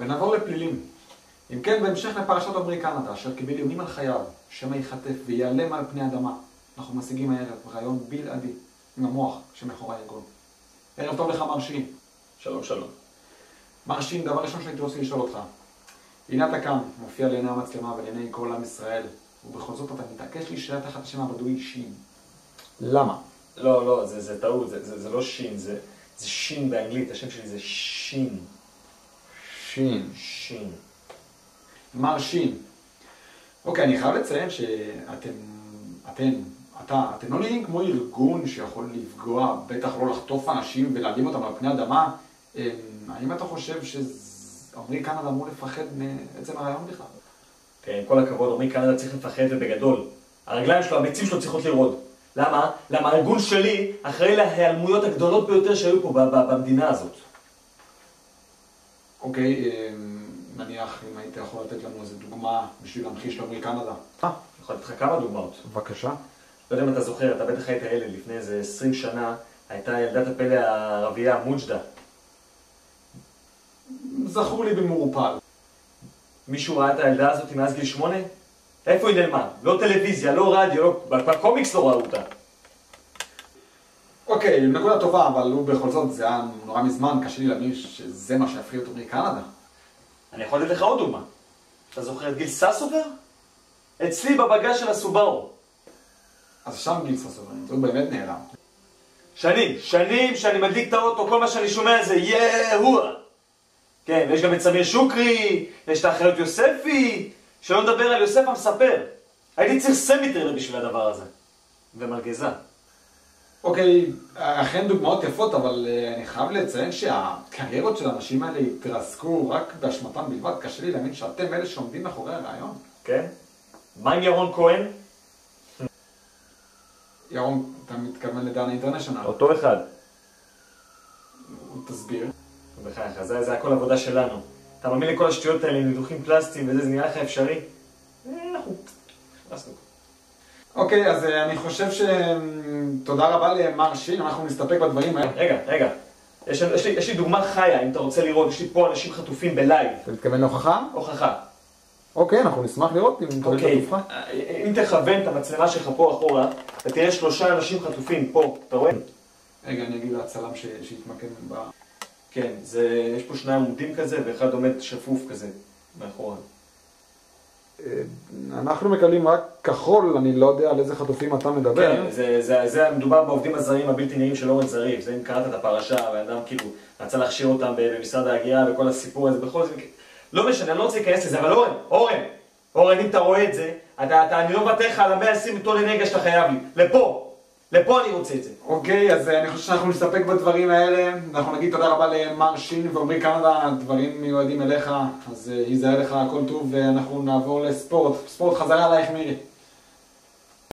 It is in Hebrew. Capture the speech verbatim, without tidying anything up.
ונעבור לפלילים. אם כן, בהמשך לפרשת עמרי קנדה, אשר קיבל איומים על חייו, שמא ייחטף ויעלם על פני אדמה, אנחנו משיגים הערב רעיון בלעדי עם המוח שמאחורי הארגון. ערב טוב לך מר שין. שלום שלום. מר שין, דבר ראשון שהייתי רוצה לשאול אותך. הנה אתה כאן, מופיע לעיני המצלמה ולעיני כל עם ישראל, ובכל זאת אתה מתעקש להישאר תחת השם הבדואי שין. למה? לא, לא, זה, זה טעות, זה, זה, זה לא שין, זה, זה שין באנגלית, השם שלי זה שין. שין. שין. מר שין. אוקיי, אני חייב לציין שאתם, אתם, אתה, אתם לא נראים כמו ארגון שיכול לפגוע, בטח לא לחטוף אנשים ולהעלים אותם על פני אדמה. האם אתה חושב שעמרי קנדה אמור לפחד מעצם הרעיון בכלל? כן, עם כל הכבוד, עמרי קנדה צריך לפחד ובגדול. הרגליים שלו, הביצים שלו צריכות לרעוד. למה? למה הארגון שלי אחראי להיעלמויות הגדולות ביותר שהיו פה במדינה הזאת. אוקיי, נניח אם היית יכול לתת לנו איזו דוגמה בשביל להמחיש לעמרי קנדה. אה, אני יכול לתת לך כמה דוגמאות. בבקשה. לא יודע אם אתה זוכר, אתה בטח היית ילד לפני איזה עשרים שנה, הייתה ילדת הפלא הערבייה מוג'דה. זכור לי במעורפל. מישהו ראה את הילדה הזאת מאז גיל שמונה? איפה היא נעלמה? לא טלוויזיה, לא רדיו, לא... בקומיקס לא ראו אותה. אוקיי, נקודה טובה, אבל הוא בכל זאת, זה היה נורא מזמן, קשה לי להאמין שזה מה שהפריע את עמרי קנדה. אני יכול לתת לך עוד דוגמה. אתה זוכר את גיל ססובר? אצלי בבגז של הסובארו. אז שם גיל ססובר, זה באמת נעלם. שנים, שנים שאני מדליק את האוטו, כל מה שאני שומע זה יהוה. כן, ויש גם את סמיר שוקרי, יש את האחריות יוספי, שלא נדבר על יוסף המספר. הייתי צריך סמיטרלר בשביל הדבר הזה. ומלגזה. אוקיי, אכן דוגמאות יפות, אבל אני חייב לציין שהקריירות של האנשים האלה התרסקו רק באשמתם בלבד. קשה לי להאמין שאתם אלה שעומדים מאחורי הרעיון. כן? מה עם ירון כהן? ירון, אתה מתכוון לדן אינטרנשיונל. אותו אחד. הוא תסביר. בחייך, זה, זה הכל עבודה שלנו. אתה מאמין לכל השטויות האלה, ניתוחים פלסטיים וזה, זה נראה לך אפשרי? אנחנו... נכנסנו. אוקיי, אז אני חושב ש... תודה רבה למר שין, אנחנו נסתפק בדברים האלה. רגע, רגע. יש, יש, לי, יש לי דוגמה חיה, אם אתה רוצה לראות, יש לי פה אנשים חטופים בלייב. אתה מתכוון להוכחה? הוכחה. אוקיי, אנחנו נשמח לראות אם תוריד את התופעה. אם תכוון את המצלמה שלך פה אחורה, אתה תראה שלושה אנשים חטופים פה, אתה רואה? רגע, אני אגיד להצלם ש... שיתמקד ב... כן, זה, יש פה שני עמודים כזה, ואחד עומד שפוף כזה, מאחורה. אנחנו מקבלים רק כחול, אני לא יודע על איזה חטופים אתה מדבר. כן, זה, זה, זה מדובר בעובדים הזרים הבלתי נראים של אורן זריף. זה אם קראת את הפרשה, והאדם כאילו רצה להכשיר אותם במשרד ההגירה וכל הסיפור הזה, בכל זה... לא משנה, אני לא רוצה להיכנס לזה, אבל אורן, אורן, אורן, אם אתה רואה את זה, אתה, אתה, אני לא מבטא לך על ה-מאה ועשרים טון אנרגיה שאתה חייב לי. לפה, לפה אני רוצה את זה. אוקיי, אז אני חושב שאנחנו נסתפק בדברים האלה. אנחנו נגיד תודה רבה למר שין ועמרי קנדה, דברים מיועדים אליך, אז ייזהר לך הכל טוב, ואנחנו נעבור לספורט. ספורט, חזרה עלייך מירי.